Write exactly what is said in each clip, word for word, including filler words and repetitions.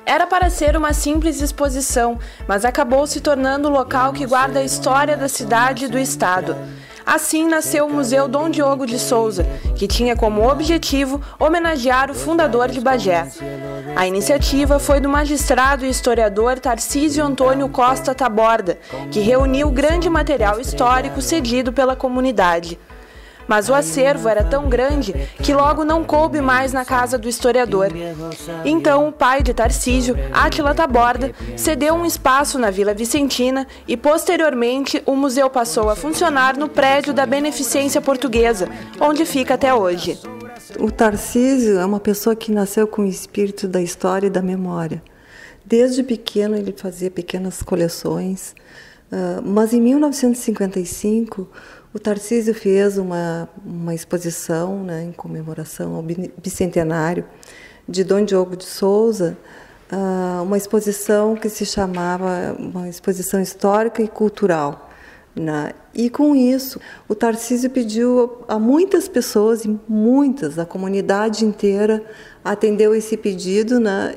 Era para ser uma simples exposição, mas acabou se tornando o local que guarda a história da cidade e do estado. Assim nasceu o Museu Dom Diogo de Souza, que tinha como objetivo homenagear o fundador de Bagé. A iniciativa foi do magistrado e historiador Tarcísio Antônio Costa Taborda, que reuniu grande material histórico cedido pela comunidade. Mas o acervo era tão grande que logo não coube mais na casa do historiador. Então o pai de Tarcísio, Átila Taborda, cedeu um espaço na Vila Vicentina e posteriormente o museu passou a funcionar no prédio da Beneficência Portuguesa, onde fica até hoje. O Tarcísio é uma pessoa que nasceu com o espírito da história e da memória. Desde pequeno ele fazia pequenas coleções, mas em mil novecentos e cinquenta e cinco o Tarcísio fez uma, uma exposição, né, em comemoração ao bicentenário de Dom Diogo de Souza, uh, uma exposição que se chamava uma exposição histórica e cultural. Né? E com isso, o Tarcísio pediu a muitas pessoas, e muitas, a comunidade inteira, atendeu esse pedido, né,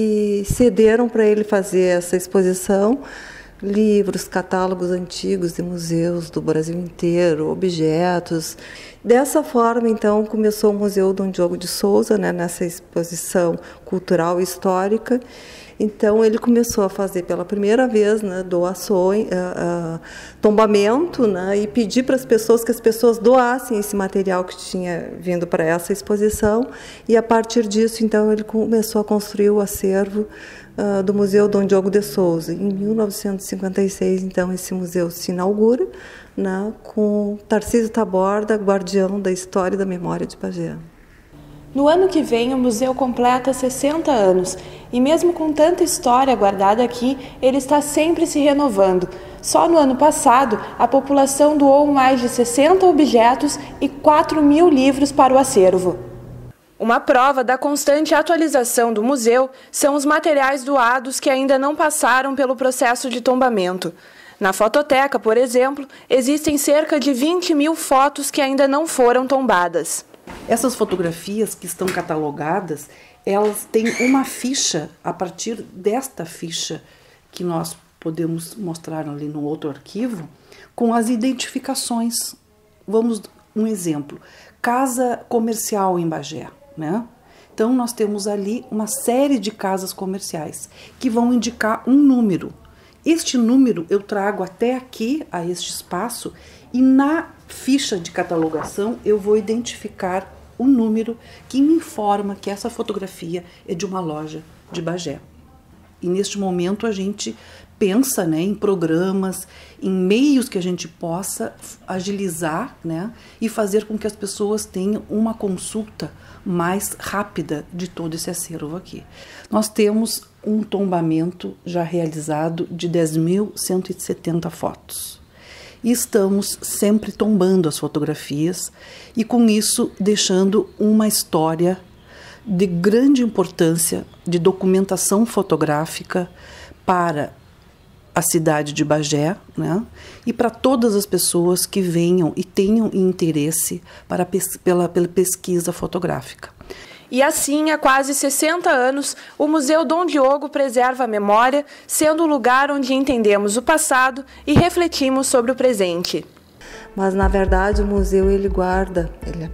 e cederam para ele fazer essa exposição. Livros, catálogos antigos de museus do Brasil inteiro, objetos. Dessa forma, então, começou o Museu Dom Diogo de Souza, né, nessa exposição cultural e histórica. Então, ele começou a fazer pela primeira vez, né, doações, uh, uh, tombamento, né, e pedir para as pessoas que as pessoas doassem esse material que tinha vindo para essa exposição. E, a partir disso, então, ele começou a construir o acervo uh, do Museu Dom Diogo de Souza. Em mil novecentos e cinquenta e seis, então, esse museu se inaugura, né, com Tarcísio Taborda, guardião da história e da memória de Bagé. No ano que vem, o museu completa sessenta anos e mesmo com tanta história guardada aqui, ele está sempre se renovando. Só no ano passado, a população doou mais de sessenta objetos e quatro mil livros para o acervo. Uma prova da constante atualização do museu são os materiais doados que ainda não passaram pelo processo de tombamento. Na fototeca, por exemplo, existem cerca de vinte mil fotos que ainda não foram tombadas. Essas fotografias que estão catalogadas, elas têm uma ficha, a partir desta ficha que nós podemos mostrar ali no outro arquivo, com as identificações. Vamos, um exemplo, casa comercial em Bagé, né? Então nós temos ali uma série de casas comerciais que vão indicar um número. Este número eu trago até aqui, a este espaço, e na ficha de catalogação eu vou identificar um número que me informa que essa fotografia é de uma loja de Bagé. E neste momento a gente pensa, né, em programas, em meios que a gente possa agilizar, né, e fazer com que as pessoas tenham uma consulta mais rápida de todo esse acervo aqui. Nós temos um tombamento já realizado de dez mil cento e setenta fotos. E estamos sempre tombando as fotografias e, com isso, deixando uma história de grande importância de documentação fotográfica para a cidade de Bagé, né? E para todas as pessoas que venham e tenham interesse para, pela, pela pesquisa fotográfica. E assim, há quase sessenta anos, o Museu Dom Diogo preserva a memória, sendo o lugar onde entendemos o passado e refletimos sobre o presente. Mas, na verdade, o museu ele guarda, ele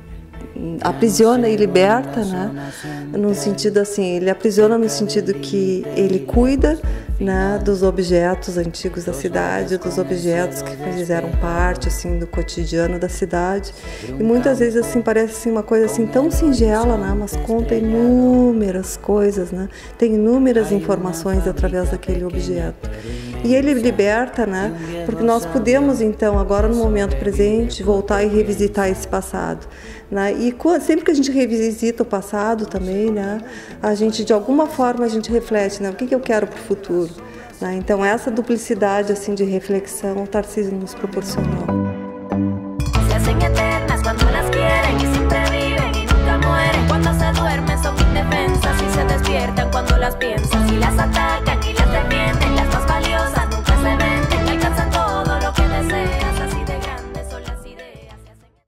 aprisiona e liberta, né? No sentido assim, ele aprisiona no sentido que ele cuida, né, dos objetos antigos da cidade, dos objetos que fizeram parte assim do cotidiano da cidade. E muitas vezes assim parece assim, uma coisa assim tão singela, né, mas conta inúmeras coisas, né? Tem inúmeras informações através daquele objeto. E ele liberta, né? Porque nós podemos então agora no momento presente voltar e revisitar esse passado, né? E sempre que a gente revisita o passado também, né, a gente de alguma forma a gente reflete, né, o que que eu quero para o futuro, né? Então essa duplicidade assim de reflexão o Tarcísio nos proporcionou.